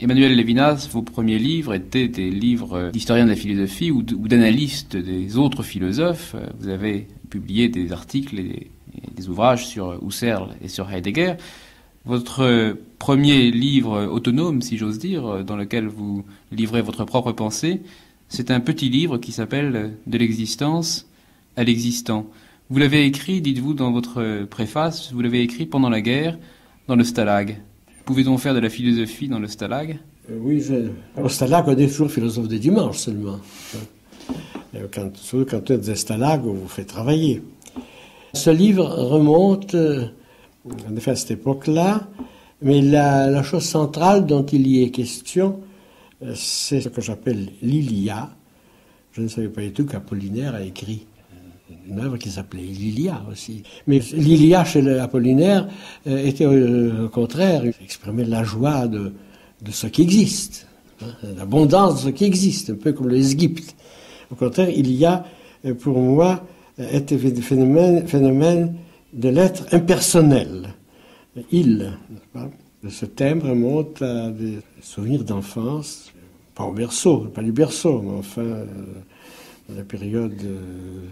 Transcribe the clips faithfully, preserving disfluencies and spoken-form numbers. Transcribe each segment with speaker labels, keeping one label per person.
Speaker 1: Emmanuel Levinas, vos premiers livres étaient des livres d'historiens de la philosophie ou d'analystes des autres philosophes. Vous avez publié des articles et des ouvrages sur Husserl et sur Heidegger. Votre premier livre autonome, si j'ose dire, dans lequel vous livrez votre propre pensée, c'est un petit livre qui s'appelle « De l'existence à l'existant ». Vous l'avez écrit, dites-vous dans votre préface, vous l'avez écrit pendant la guerre, dans le stalag. Pouvait-on faire de la philosophie dans le stalag?
Speaker 2: euh, Oui, je... au stalag, on est toujours philosophe de dimanche seulement. Quand, surtout quand on est des stalags, on vous fait travailler. Ce livre remonte, en effet, à cette époque-là, mais la, la chose centrale dont il y est question, c'est ce que j'appelle l'Ilia. Je ne savais pas du tout qu'Apollinaire a écrit une œuvre qui s'appelait l'Ilia aussi. Mais l'Ilia chez l'Apollinaire euh, était euh, au contraire, exprimait la joie de, de ce qui existe, hein, l'abondance de ce qui existe, un peu comme le Esgypte. Au contraire, il y a, pour moi, était le phénomène, phénomène de l'être impersonnel. Il, n'est-ce pas? Ce thème remonte à des souvenirs d'enfance, pas au berceau, pas du berceau, mais enfin, euh, dans la période euh,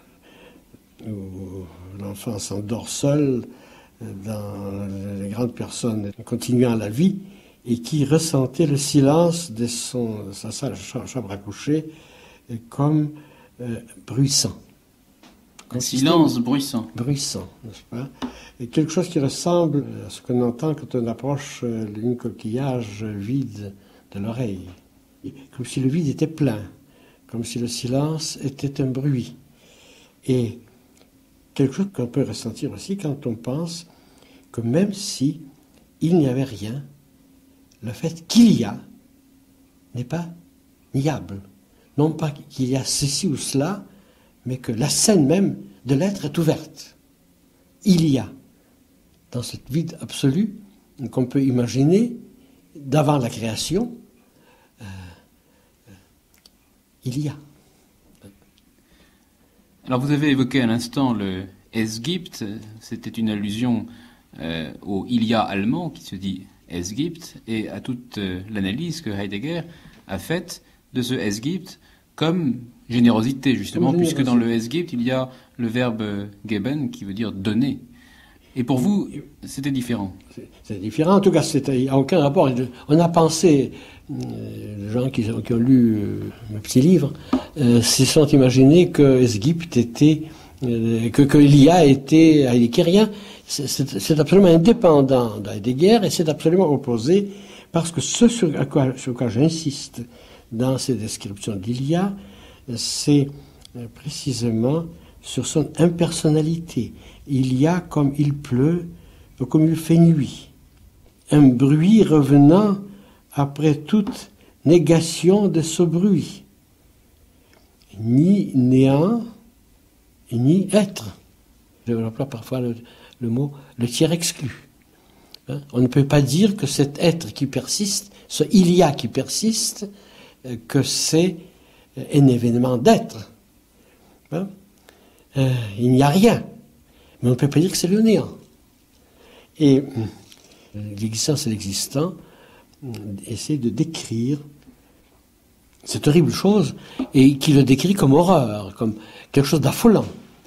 Speaker 2: où l'enfant s'endort seul dans les grandes personnes continuant la vie et qui ressentait le silence de son, de sa salle, chambre à coucher comme euh, bruissant.
Speaker 1: Un silence bruissant.
Speaker 2: Bruissant, n'est-ce pas? Et quelque chose qui ressemble à ce qu'on entend quand on approche d'une coquillage vide de l'oreille. Comme si le vide était plein, comme si le silence était un bruit. Et quelque chose qu'on peut ressentir aussi quand on pense que même si il n'y avait rien, le fait qu'il y a n'est pas niable. Non pas qu'il y a ceci ou cela, mais que la scène même de l'être est ouverte. Il y a, dans cette vide absolue qu'on peut imaginer d'avant la création, euh, euh, il y a.
Speaker 1: Alors vous avez évoqué à l'instant le Esgypte, c'était une allusion euh, au il y a allemand qui se dit Esgypte et à toute euh, l'analyse que Heidegger a faite de ce Esgypte comme générosité justement, comme puisque générosité. Dans le Esgypte il y a le verbe geben qui veut dire donner. Et pour vous, c'était différent.
Speaker 2: C'est, c'est différent, en tout cas, il n'y a aucun rapport. On a pensé, euh, les gens qui, qui ont lu euh, mes petits livres, euh, se sont imaginés que Esgypte était, euh, que, que l'I A était heideggérien. C'est, c'est, c'est absolument indépendant d'Heidegger et c'est absolument opposé, parce que ce sur quoi, sur quoi j'insiste dans ces descriptions d'Il y a, c'est euh, précisément sur son impersonnalité. Il y a comme il pleut, comme il fait nuit. Un bruit revenant après toute négation de ce bruit. Ni néant, ni être. Je emploie parfois le, le mot le tiers exclu. Hein? On ne peut pas dire que cet être qui persiste, ce il y a qui persiste, que c'est un événement d'être. Hein? Euh, il n'y a rien. Mais on ne peut pas dire que c'est le néant. Et l'existence et l'existant essaient de décrire cette horrible chose et qui le décrit comme horreur, comme quelque chose d'affolant.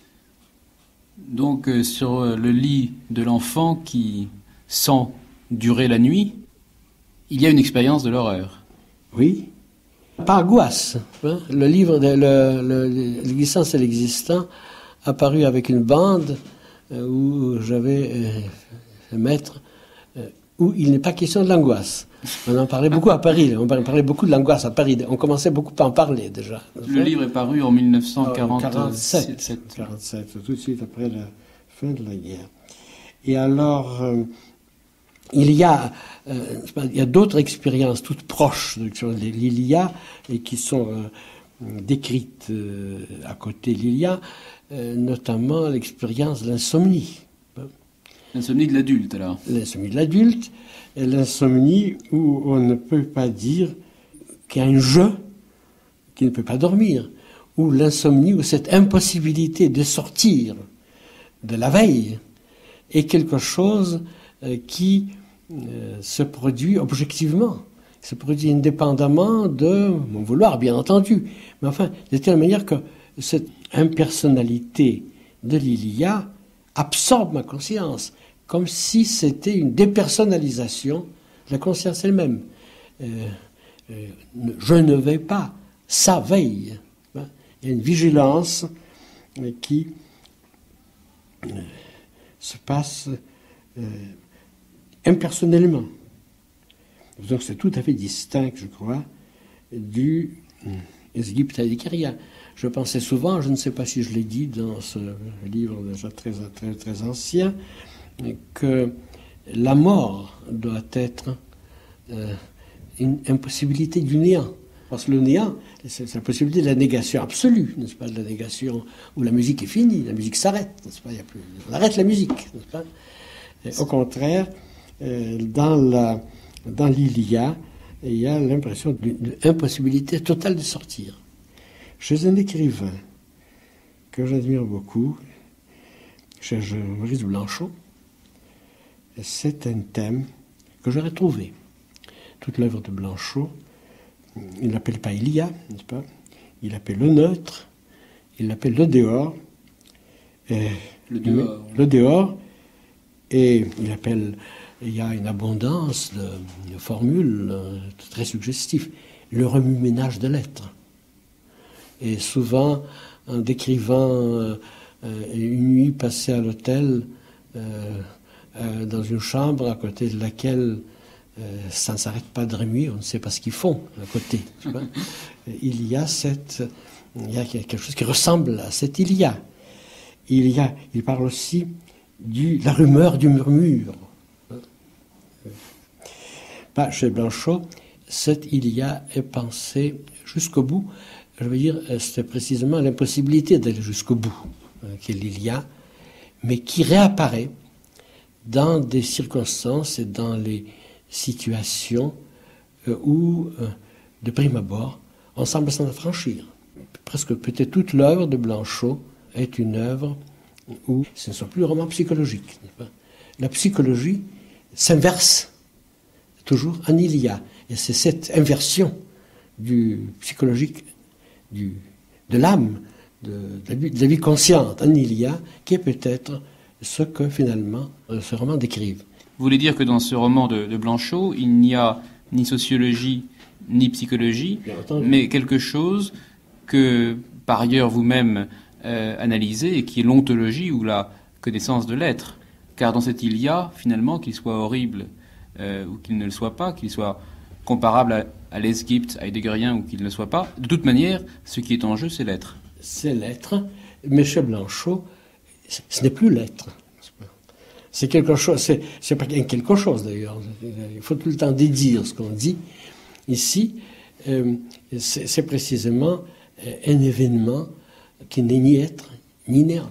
Speaker 1: Donc euh, sur le lit de l'enfant qui sent durer la nuit, il y a une expérience de l'horreur.
Speaker 2: Oui. Pas angoisse. Hein? Le livre de le, le, l'existence et l'existant apparu avec une bande euh, où j'avais euh, un maître euh, où il n'est pas question de l'angoisse. On en parlait beaucoup à Paris, on parlait beaucoup de l'angoisse à Paris, on commençait beaucoup à en parler déjà.
Speaker 1: Le livre est paru en mille neuf cent quarante-sept.
Speaker 2: quarante-sept, tout de suite après la fin de la guerre. Et alors, euh, il y a, euh, il y a d'autres expériences toutes proches de l'Il y a et qui sont euh, décrites euh, à côté de l'Il y a, euh, notamment l'expérience de l'insomnie.
Speaker 1: L'insomnie de l'adulte, alors.
Speaker 2: L'insomnie de l'adulte, et l'insomnie où on ne peut pas dire qu'il y a un jeu qui ne peut pas dormir, ou l'insomnie où cette impossibilité de sortir de la veille est quelque chose euh, qui euh, se produit objectivement, se produit indépendamment de mon vouloir, bien entendu. Mais enfin, de telle manière que cette impersonnalité de l'Ilia absorbe ma conscience, comme si c'était une dépersonnalisation de la conscience elle-même. Euh, euh, je ne vais pas, ça veille. Il y a une vigilance qui euh, se passe euh, impersonnellement. Donc c'est tout à fait distinct, je crois, du Esgypta Eidikeria. Je pensais souvent, je ne sais pas si je l'ai dit dans ce livre déjà très, très, très ancien, que la mort doit être euh, une impossibilité du néant. Parce que le néant, c'est la possibilité de la négation absolue, n'est-ce pas, de la négation où la musique est finie, la musique s'arrête, n'est-ce pas, il y a plus, on arrête la musique, n'est-ce pas. Et au contraire, euh, dans la Dans l'Ilia, il y a l'impression d'une impossibilité totale de sortir. Chez un écrivain que j'admire beaucoup, chez Maurice Blanchot, c'est un thème que j'aurais trouvé. Toute l'œuvre de Blanchot, il l'appelle pas Ilia, n'est-ce pas? Il l'appelle le neutre, il l'appelle le dehors. Et
Speaker 1: le dehors.
Speaker 2: Le dehors, et il appelle... Il y a une abondance de, de formules euh, très suggestives. Le remue-ménage de l'être. Et souvent, en décrivant euh, une nuit passée à l'hôtel, euh, euh, dans une chambre à côté de laquelle euh, ça ne s'arrête pas de remuer, on ne sait pas ce qu'ils font à côté. Il y a cette, il y a quelque chose qui ressemble à cet il y a. Il y a, il parle aussi de la rumeur du murmure. Bah, chez Blanchot, cet il y a est pensé jusqu'au bout. Je veux dire, c'est précisément l'impossibilité d'aller jusqu'au bout, hein, qu'est l'il y a, mais qui réapparaît dans des circonstances et dans les situations euh, où, euh, de prime abord, on semble s'en affranchir. Presque peut-être toute l'œuvre de Blanchot est une œuvre où ce ne sont plus romans psychologiques. N'est-ce pas ? La psychologie s'inverse toujours en il y a. Et c'est cette inversion du psychologique, du, de l'âme, de, de, la vie, de la vie consciente en il y a, qui est peut-être ce que finalement ce roman décrive.
Speaker 1: Vous voulez dire que dans ce roman de, de Blanchot, il n'y a ni sociologie ni psychologie, mais quelque chose que par ailleurs vous-même euh, analysez et qui est l'ontologie ou la connaissance de l'être. Car dans cet il y a, finalement, qu'il soit horrible euh, ou qu'il ne le soit pas, qu'il soit comparable à, à l'Esgypte heideggerien ou qu'il ne le soit pas, de toute manière, ce qui est en jeu, c'est l'être.
Speaker 2: C'est l'être, mais chez Blanchot, ce n'est plus l'être. C'est quelque chose, c'est, c'est pas quelque chose d'ailleurs. Il faut tout le temps dédire ce qu'on dit. Ici, euh, c'est, c'est précisément un événement qui n'est ni être, ni néant.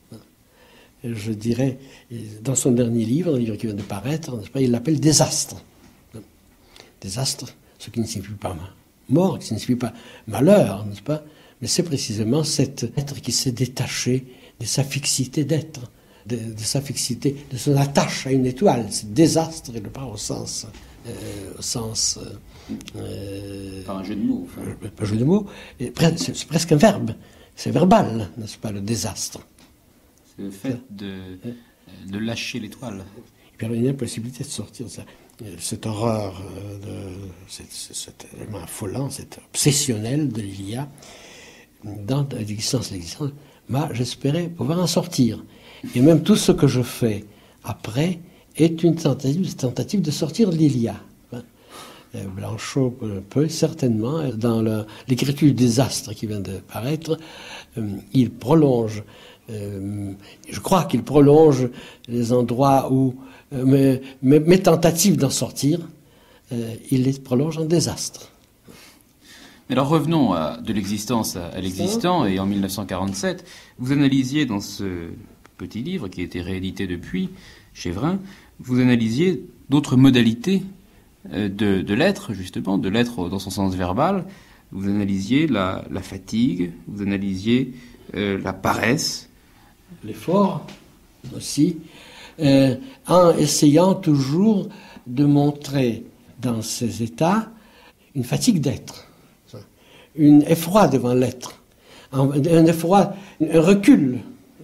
Speaker 2: Je dirais, dans son dernier livre, le livre qui vient de paraître, n'est-ce pas, il l'appelle désastre. Désastre, ce qui ne signifie pas mort, qui ne signifie pas malheur, n'est-ce pas, mais c'est précisément cet être qui s'est détaché de sa fixité d'être, de, de sa fixité, de son attache à une étoile. C'est désastre, il le prend au sens... Euh, au sens
Speaker 1: euh, pas un jeu de mots. Enfin.
Speaker 2: Pas un jeu de mots, et c'est, c'est presque un verbe, c'est verbal, n'est-ce pas, le désastre.
Speaker 1: C'est le fait de, de lâcher l'étoile.
Speaker 2: Et puis alors, il y a une impossibilité de sortir de ça. Cette horreur, de, cet, cet élément affolant, cet obsessionnel de l'il y a, dans l'existence, l'existence, moi, j'espérais pouvoir en sortir. Et même tout ce que je fais après est une tentative, tentative de sortir de l'il y a. Blanchot peut certainement, dans le, l'écriture du désastre qui vient de paraître, euh, il prolonge, euh, je crois qu'il prolonge les endroits où euh, mes, mes, mes tentatives d'en sortir, euh, il les prolonge en désastre.
Speaker 1: Mais alors revenons à, de l'existence à, à l'existant, et en mille neuf cent quarante-sept, vous analysiez dans ce petit livre qui a été réédité depuis, chez Vrin, vous analysiez d'autres modalités de, de l'être, justement, de l'être dans son sens verbal. Vous analysiez la, la fatigue, vous analysiez euh, la paresse.
Speaker 2: L'effort aussi, euh, en essayant toujours de montrer dans ces états une fatigue d'être, un effroi devant l'être, un effroi, un recul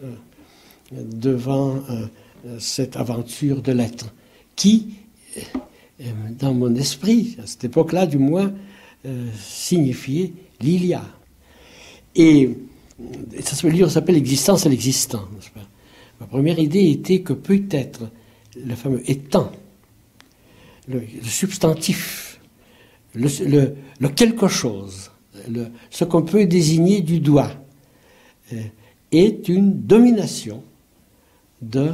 Speaker 2: devant cette aventure de l'être, qui, dans mon esprit, à cette époque-là du moins, signifiait l'Ilia. Et ce livre s'appelle L'existence et l'existant, n'est-ce pas? Ma première idée était que peut-être le fameux étant, le, le substantif, le, le, le quelque chose, le, ce qu'on peut désigner du doigt, euh, est une domination de,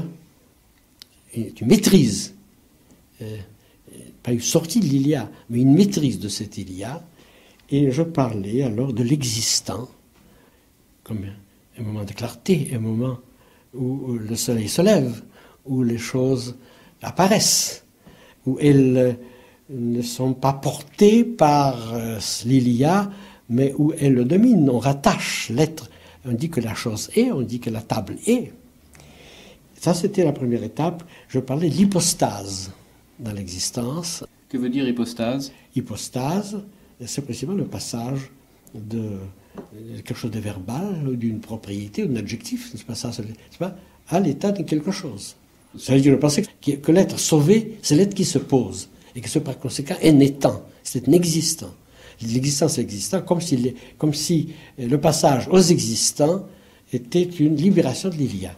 Speaker 2: une maîtrise, euh, pas une sortie de l'Ilia, mais une maîtrise de cet Ilia. Et je parlais alors de l'existant comme un moment de clarté, un moment où le soleil se lève, où les choses apparaissent, où elles ne sont pas portées par l'Ilia, mais où elles le dominent. On rattache l'être. On dit que la chose est, on dit que la table est. Ça, c'était la première étape. Je parlais de l'hypostase dans l'existence.
Speaker 1: Que veut dire hypostase?
Speaker 2: Hypostase, c'est précisément le passage de quelque chose de verbal, d'une propriété, ou d'un adjectif, c'est pas ça, c'est pas, à l'état de quelque chose. Ça veut dire, je pensais que, que l'être sauvé, c'est l'être qui se pose, et que ce par conséquent est n'étant, c'est un existant. L'existence existant, comme si, comme si le passage aux existants était une libération de l'Ilia.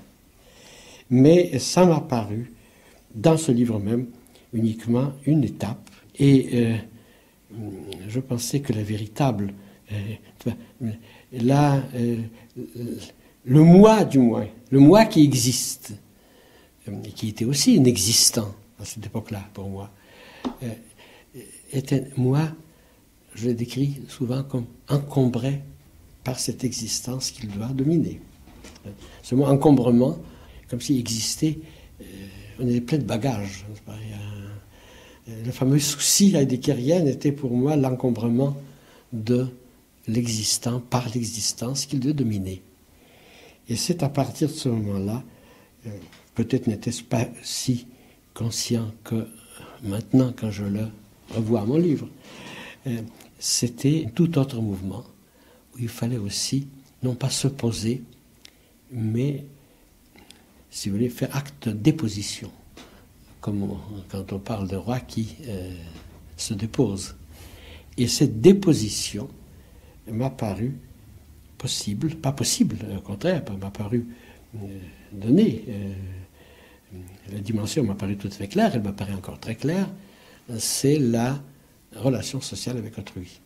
Speaker 2: Mais ça m'a paru, dans ce livre même, uniquement une étape, et euh, je pensais que la véritable Euh, là, euh, le moi du moins, le moi qui existe, euh, qui était aussi un existant à cette époque-là pour moi, euh, est un moi, je le décris souvent comme encombré par cette existence qu'il doit dominer. Ce mot encombrement, comme s'il existait, euh, on était plein de bagages. Euh, le fameux souci heideggérien était pour moi l'encombrement de l'existant par l'existence qu'il devait dominer. Et c'est à partir de ce moment-là, euh, peut-être n'était-ce pas si conscient que maintenant, quand je le revois à mon livre, euh, c'était tout autre mouvement où il fallait aussi, non pas se poser, mais, si vous voulez, faire acte de déposition, comme on, quand on parle de roi qui euh, se dépose. Et cette déposition m'a paru possible, pas possible, au contraire, m'a paru euh, donnée. Euh, la dimension m'a paru tout à fait claire, elle m'a paru encore très claire, c'est la relation sociale avec autrui.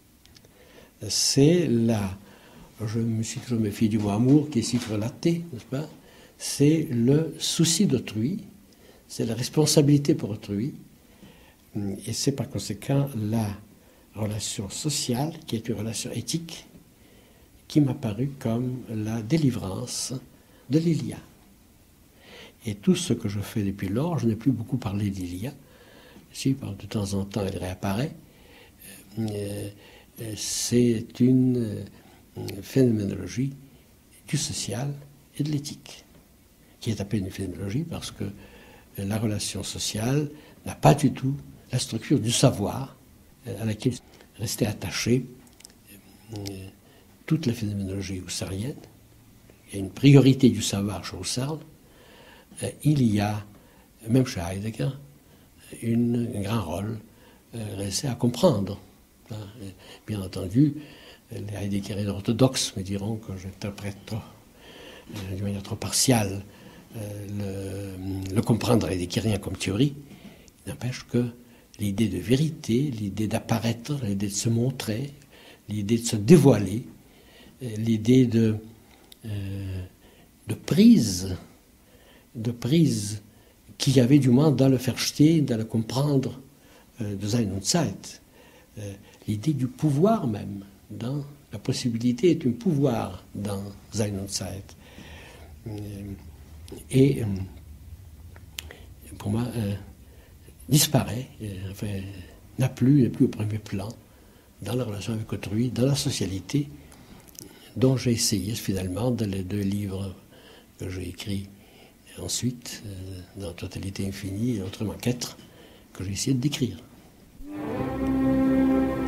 Speaker 2: C'est la, je me suis toujours méfié du mot amour qui est si relaté, n'est-ce pas? C'est le souci d'autrui, c'est la responsabilité pour autrui, et c'est par conséquent la relation sociale, qui est une relation éthique, qui m'a paru comme la délivrance de l'Ilia. Et tout ce que je fais depuis lors, je n'ai plus beaucoup parlé d'Ilia, si de temps en temps elle réapparaît, euh, c'est une phénoménologie du social et de l'éthique, qui est appelée une phénoménologie parce que la relation sociale n'a pas du tout la structure du savoir à laquelle restait attachée toute la phénoménologie husserlienne. Il y a une priorité du savoir chez Husserl. Il y a, même chez Heidegger, une, un grand rôle resté à comprendre. Bien entendu, les Heideggeriens orthodoxes me diront que j'interprète trop, d'une manière trop partiale le, le comprendre heideggerien comme théorie. Il n'empêche que l'idée de vérité, l'idée d'apparaître, l'idée de se montrer, l'idée de se dévoiler, l'idée de, euh, de prise, de prise qu'il y avait du moins dans le Verstehen, dans le comprendre euh, de Sein und Zeit. Euh, l'idée du pouvoir même, dans la possibilité est un pouvoir dans Sein und Zeit. Euh, et euh, pour moi, euh, disparaît, enfin, n'a plus, n'est plus au premier plan dans la relation avec autrui, dans la socialité, dont j'ai essayé finalement dans les deux livres que j'ai écrits ensuite, euh, dans Totalité infinie et autrement qu'être, que j'ai essayé de décrire.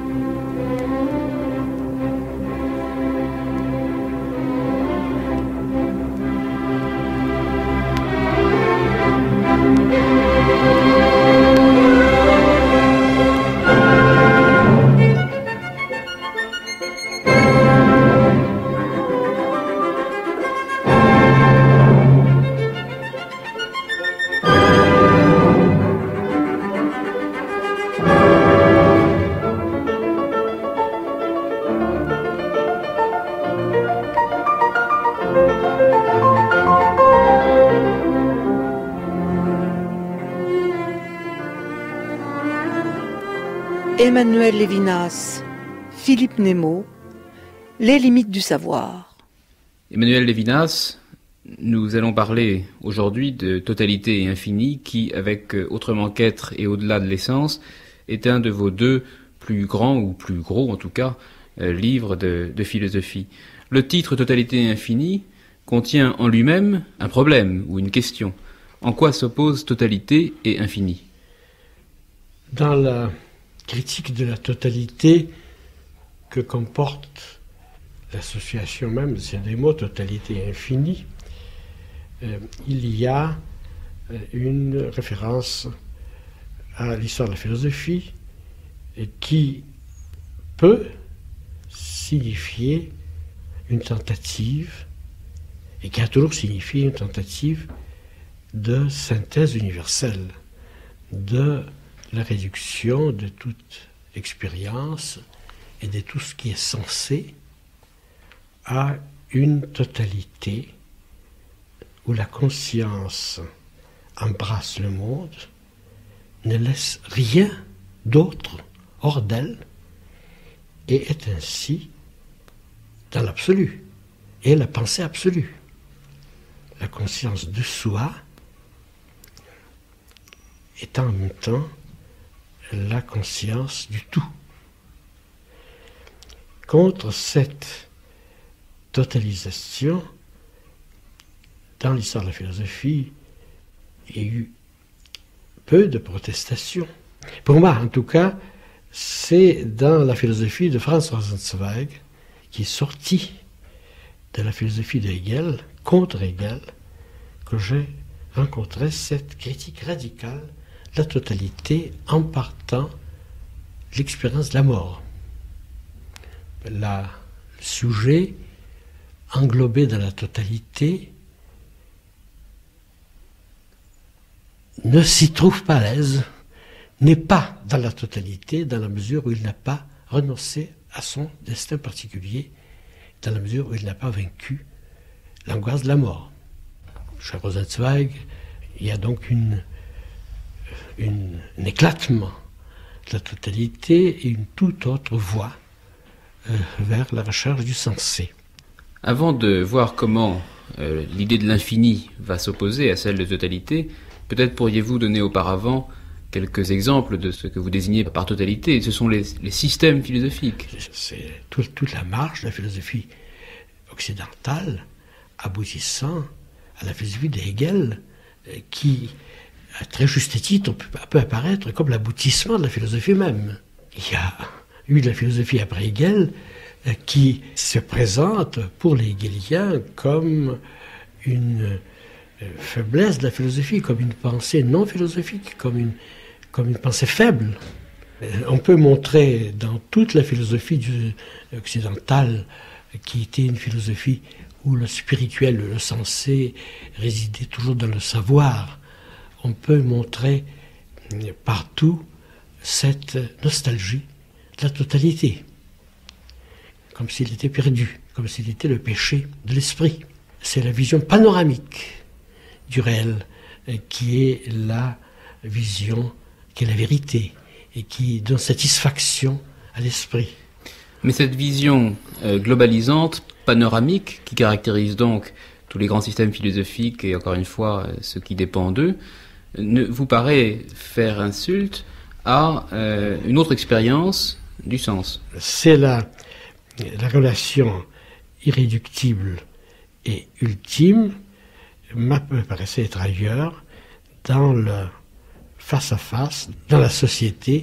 Speaker 3: Emmanuel Lévinas, Philippe Nemo, Les limites du savoir.
Speaker 1: Emmanuel Lévinas, nous allons parler aujourd'hui de totalité et infini qui, avec Autrement qu'être et au-delà de l'essence, est un de vos deux plus grands, ou plus gros en tout cas, euh, livres de, de philosophie. Le titre Totalité et infini contient en lui-même un problème ou une question. En quoi s'opposent totalité et infini?
Speaker 2: Dans la critique de la totalité que comporte l'association même de ces deux mots, totalité et infini, euh, il y a euh, une référence à l'histoire de la philosophie et qui peut signifier une tentative, et qui a toujours signifié une tentative de synthèse universelle, de la réduction de toute expérience et de tout ce qui est censé à une totalité où la conscience embrasse le monde, ne laisse rien d'autre hors d'elle et est ainsi dans l'absolu, et la pensée absolue. La conscience de soi est en même temps la conscience du tout. Contre cette totalisation, dans l'histoire de la philosophie, il y a eu peu de protestations. Pour moi, en tout cas, c'est dans la philosophie de Franz Rosenzweig, qui est sorti de la philosophie de Hegel, contre Hegel, que j'ai rencontré cette critique radicale de la totalité en partant de l'expérience de la mort. La, le sujet englobé dans la totalité ne s'y trouve pas à l'aise, n'est pas dans la totalité dans la mesure où il n'a pas renoncé à son destin particulier, dans la mesure où il n'a pas vaincu l'angoisse de la mort. Chez Rosenzweig, il y a donc une, une, un éclatement de la totalité et une toute autre voie euh, vers la recherche du sensé.
Speaker 1: Avant de voir comment euh, l'idée de l'infini va s'opposer à celle de totalité, peut-être pourriez-vous donner auparavant quelques exemples de ce que vous désignez par totalité. Ce sont les, les systèmes philosophiques.
Speaker 2: C'est tout, toute la marche de la philosophie occidentale aboutissant à la philosophie de Hegel, qui, à très juste titre, peut, peut apparaître comme l'aboutissement de la philosophie même. Il y a eu de la philosophie après Hegel qui se présente pour les hegéliens comme une faiblesse de la philosophie, comme une pensée non philosophique, comme une, comme une pensée faible. On peut montrer dans toute la philosophie du, occidentale, qui était une philosophie où le spirituel, le sensé, résidait toujours dans le savoir, on peut montrer partout cette nostalgie de la totalité, comme s'il était perdu, comme s'il était le péché de l'esprit. C'est la vision panoramique du réel qui est la vision, qui est la vérité, et qui donne satisfaction à l'esprit.
Speaker 1: Mais cette vision euh, globalisante, panoramique, qui caractérise donc tous les grands systèmes philosophiques et encore une fois euh, ce qui dépend d'eux, ne vous paraît faire insulte à euh, une autre expérience du sens?
Speaker 2: C'est la, la relation irréductible et ultime me paraissait être ailleurs, dans le face-à-face, dans la société,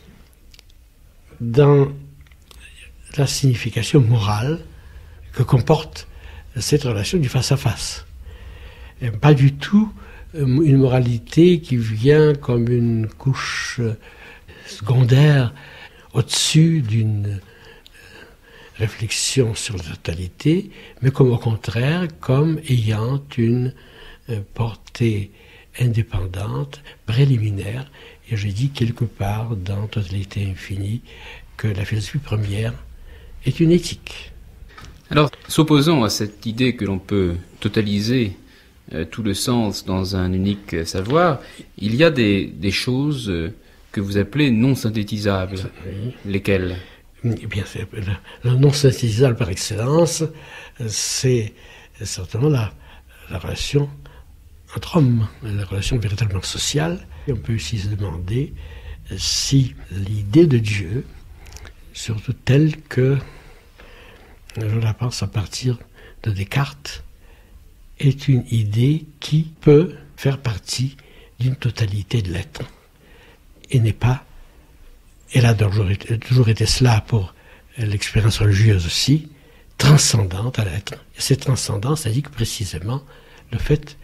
Speaker 2: dans la signification morale que comporte cette relation du face-à-face. Et pas du tout une moralité qui vient comme une couche secondaire au-dessus d'une réflexion sur la totalité, mais comme au contraire, comme ayant une portée indépendante, préliminaire. Et j'ai dit quelque part dans Totalité infinie que la philosophie première est une éthique.
Speaker 1: Alors, s'opposant à cette idée que l'on peut totaliser euh, tout le sens dans un unique savoir, il y a des, des choses euh, que vous appelez non synthétisables. Oui. Lesquels?
Speaker 2: Eh bien, le, le non synthétisable par excellence, c'est certainement la, la relation entre hommes, la relation véritablement sociale. Et on peut aussi se demander si l'idée de Dieu, surtout telle que je la pense à partir de Descartes, est une idée qui peut faire partie d'une totalité de l'être et n'est pas, elle a toujours été, toujours été cela pour l'expérience religieuse aussi, transcendante à l'être. Et cette transcendance indique précisément le fait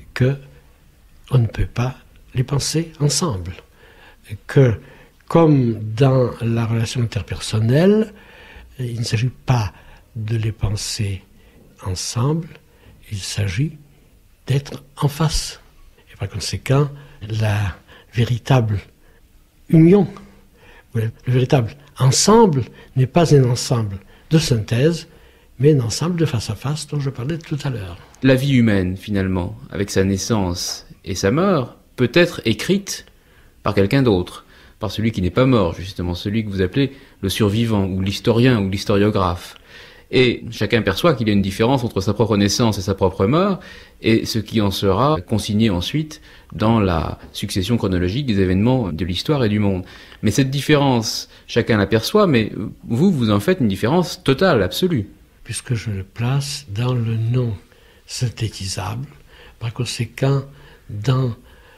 Speaker 2: qu'on ne peut pas les penser ensemble, que comme dans la relation interpersonnelle, il ne s'agit pas de les penser ensemble, il s'agit d'être en face. Et par conséquent, la véritable union, le véritable ensemble n'est pas un ensemble de synthèse, mais un ensemble de face à face dont je parlais tout à l'heure.
Speaker 1: La vie humaine, finalement, avec sa naissance et sa mort, peut être écrite par quelqu'un d'autre, par celui qui n'est pas mort, justement, celui que vous appelez le survivant, ou l'historien, ou l'historiographe. Et chacun perçoit qu'il y a une différence entre sa propre naissance et sa propre mort, et ce qui en sera consigné ensuite dans la succession chronologique des événements de l'histoire et du monde. Mais cette différence, chacun la perçoit, mais vous, vous en faites une différence totale, absolue.
Speaker 2: Puisque je le place dans le non synthétisable, par conséquent, dans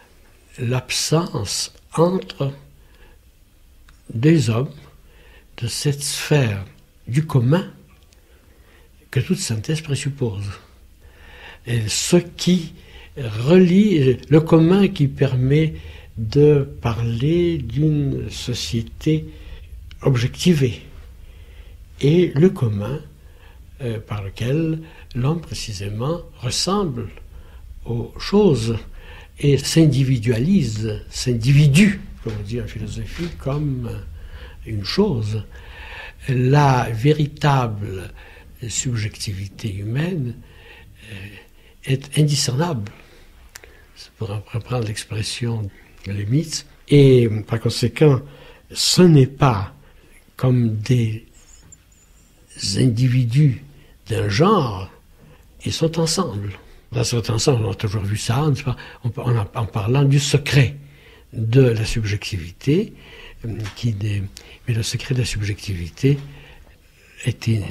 Speaker 2: l'absence entre des hommes de cette sphère du commun que toute synthèse présuppose. Et ce qui relie, le commun qui permet de parler d'une société objectivée, et le commun euh, par lequel l'homme précisément ressemble aux choses et s'individualise, s'individue, comme on dit en philosophie, comme une chose. La véritable subjectivité humaine est indiscernable, pour reprendre l'expression de Leibniz, et par conséquent, ce n'est pas comme des individus d'un genre, ils sont ensemble. Dans cet ensemble, on a toujours vu ça, en, en parlant du secret de la subjectivité, qui, mais le secret de la subjectivité était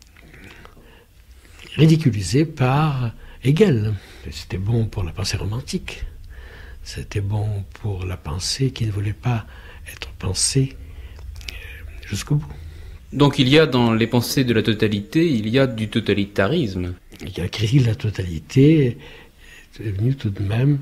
Speaker 2: ridiculisé par Hegel. C'était bon pour la pensée romantique, c'était bon pour la pensée qui ne voulait pas être pensée jusqu'au bout.
Speaker 1: Donc il y a dans les pensées de la totalité, il y a du totalitarisme.
Speaker 2: Il y a la critique de la totalité est venue tout de même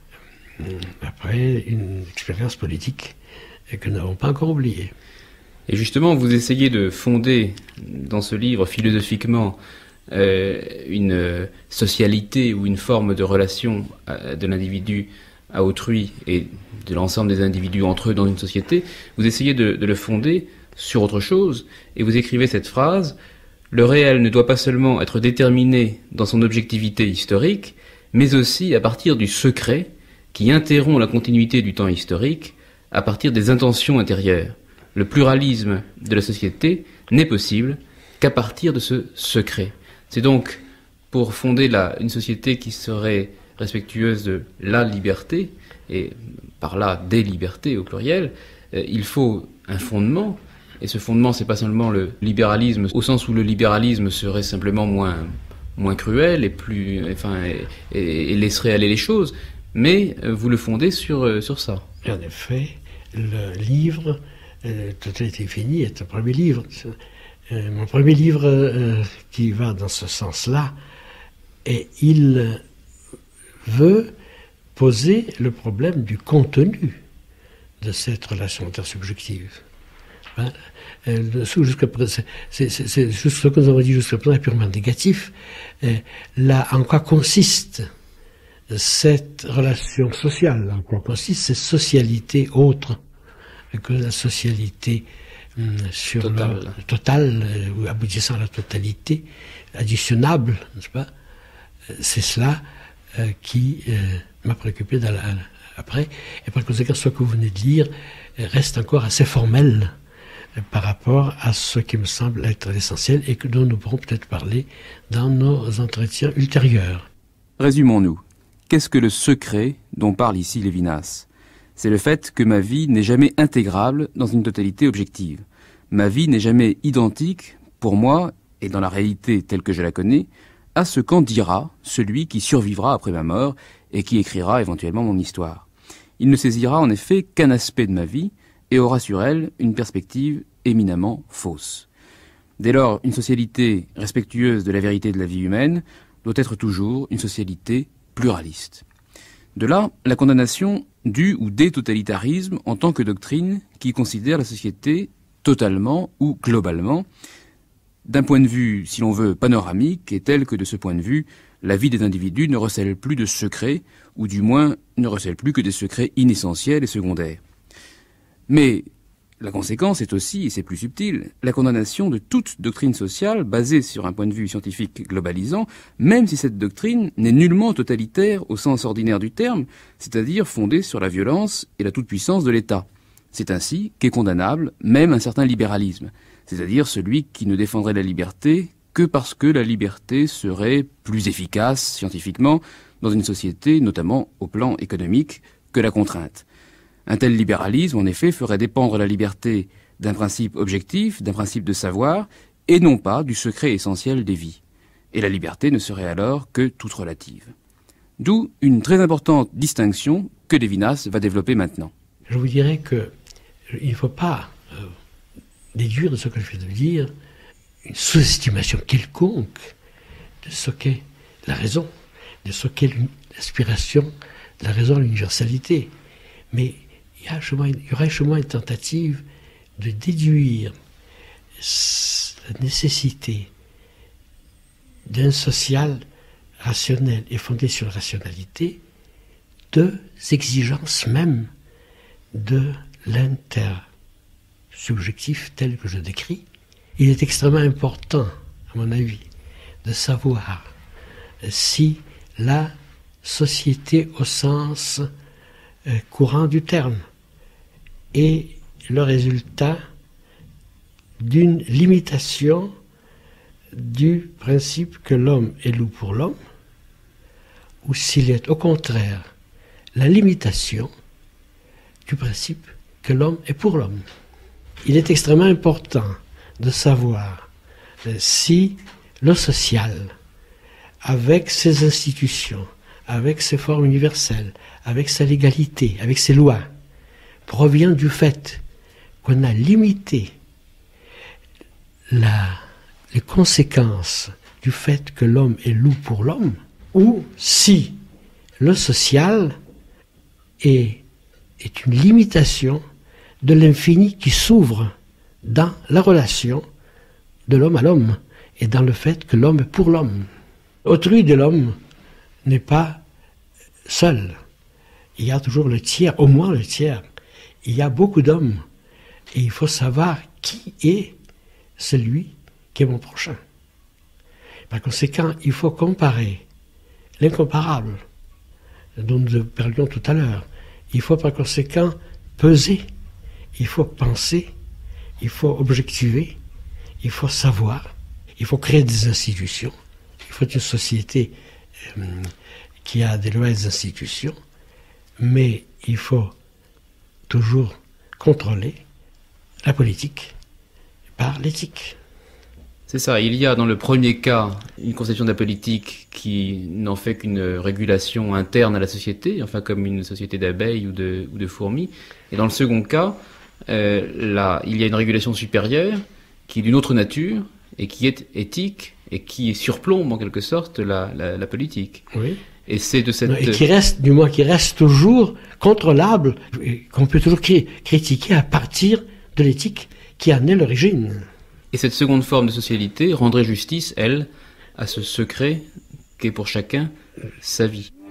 Speaker 2: après une expérience politique que nous n'avons pas encore oubliée.
Speaker 1: Et justement, vous essayez de fonder dans ce livre philosophiquement euh, une socialité ou une forme de relation à, de l'individu à autrui et de l'ensemble des individus entre eux dans une société. Vous essayez de, de le fonder sur autre chose et vous écrivez cette phrase: le réel ne doit pas seulement être déterminé dans son objectivité historique, mais aussi à partir du secret qui interrompt la continuité du temps historique, à partir des intentions intérieures. Le pluralisme de la société n'est possible qu'à partir de ce secret. C'est donc pour fonder la, une société qui serait respectueuse de la liberté, et par là des libertés au pluriel, euh, il faut un fondement, et ce fondement c'est pas seulement le libéralisme, au sens où le libéralisme serait simplement moins, moins cruel et, plus, enfin, et, et, et laisserait aller les choses, mais euh, vous le fondez sur, euh, sur ça.
Speaker 2: En effet, le livre euh, Totalité Finie est un premier livre. Euh, mon premier livre euh, qui va dans ce sens-là, et il veut poser le problème du contenu de cette relation intersubjective. Hein? Euh, jusqu'à présent, c'est, c'est, c'est juste ce que nous avons dit jusqu'à présent est purement négatif. Euh, là, en quoi consiste cette relation sociale? En quoi consiste cette socialité autre que la socialité hum, sur
Speaker 1: Total.
Speaker 2: le total, euh, ou aboutissant à la totalité, additionnable, n'est-ce pas? C'est cela euh, qui euh, m'a préoccupé dans la, après. Et par conséquent, ce que vous venez de lire reste encore assez formelle par rapport à ce qui me semble être l'essentiel et que dont nous pourrons peut-être parler dans nos entretiens ultérieurs.
Speaker 1: Résumons-nous. Qu'est-ce que le secret dont parle ici Lévinas ? C'est le fait que ma vie n'est jamais intégrable dans une totalité objective. Ma vie n'est jamais identique, pour moi, et dans la réalité telle que je la connais, à ce qu'en dira celui qui survivra après ma mort et qui écrira éventuellement mon histoire. Il ne saisira en effet qu'un aspect de ma vie et aura sur elle une perspective éminemment fausse. Dès lors, une socialité respectueuse de la vérité de la vie humaine doit être toujours une société pluraliste. De là, la condamnation du ou des totalitarismes en tant que doctrine qui considère la société totalement ou globalement, d'un point de vue, si l'on veut, panoramique, et tel que de ce point de vue, la vie des individus ne recèle plus de secrets, ou du moins ne recèle plus que des secrets inessentiels et secondaires. Mais la conséquence est aussi, et c'est plus subtil, la condamnation de toute doctrine sociale basée sur un point de vue scientifique globalisant, même si cette doctrine n'est nullement totalitaire au sens ordinaire du terme, c'est-à-dire fondée sur la violence et la toute-puissance de l'État. C'est ainsi qu'est condamnable même un certain libéralisme, c'est-à-dire celui qui ne défendrait la liberté que parce que la liberté serait plus efficace scientifiquement dans une société, notamment au plan économique, que la contrainte. Un tel libéralisme, en effet, ferait dépendre la liberté d'un principe objectif, d'un principe de savoir, et non pas du secret essentiel des vies. Et la liberté ne serait alors que toute relative. D'où une très importante distinction que Lévinas va développer maintenant.
Speaker 2: Je vous dirais qu'il ne faut pas euh, déduire de ce que je viens de dire une sous-estimation quelconque de ce qu'est la raison, de ce qu'est l'aspiration de la raison à l'universalité. Mais il y, a chez moi, il y aurait chez moi une tentative de déduire la nécessité d'un social rationnel et fondé sur la rationalité deux exigences même de l'intersubjectif tel que je décris. Il est extrêmement important, à mon avis, de savoir si la société au sens euh, courant du terme est le résultat d'une limitation du principe que l'homme est loup pour l'homme, ou s'il est au contraire la limitation du principe que l'homme est pour l'homme. Il est extrêmement important de savoir euh, si le social, avec ses institutions, avec ses formes universelles, avec sa légalité, avec ses lois, provient du fait qu'on a limité la, les conséquences du fait que l'homme est loup pour l'homme, ou si le social est, est une limitation de l'infini qui s'ouvre dans la relation de l'homme à l'homme et dans le fait que l'homme est pour l'homme. Autrui de l'homme n'est pas seul. Il y a toujours le tiers, au moins le tiers. Il y a beaucoup d'hommes et il faut savoir qui est celui qui est mon prochain. Par conséquent, il faut comparer l'incomparable dont nous parlions tout à l'heure. Il faut par conséquent peser, il faut penser, il faut objectiver, il faut savoir, il faut créer des institutions, il faut une société euh, qui a des lois et des institutions, mais il faut toujours contrôler la politique par l'éthique.
Speaker 1: C'est ça, il y a dans le premier cas une conception de la politique qui n'en fait qu'une régulation interne à la société, enfin comme une société d'abeilles ou de, ou de fourmis. Et dans le second cas, euh, là, il y a une régulation supérieure qui est d'une autre nature et qui est éthique et qui surplombe en quelque sorte la, la, la politique.
Speaker 2: Oui.
Speaker 1: Et c'est de cette...
Speaker 2: Et qui reste, du moins, qui reste toujours contrôlable, et qu'on peut toujours cri- critiquer à partir de l'éthique qui en est l'origine.
Speaker 1: Et cette seconde forme de socialité rendrait justice, elle, à ce secret qu'est pour chacun sa vie.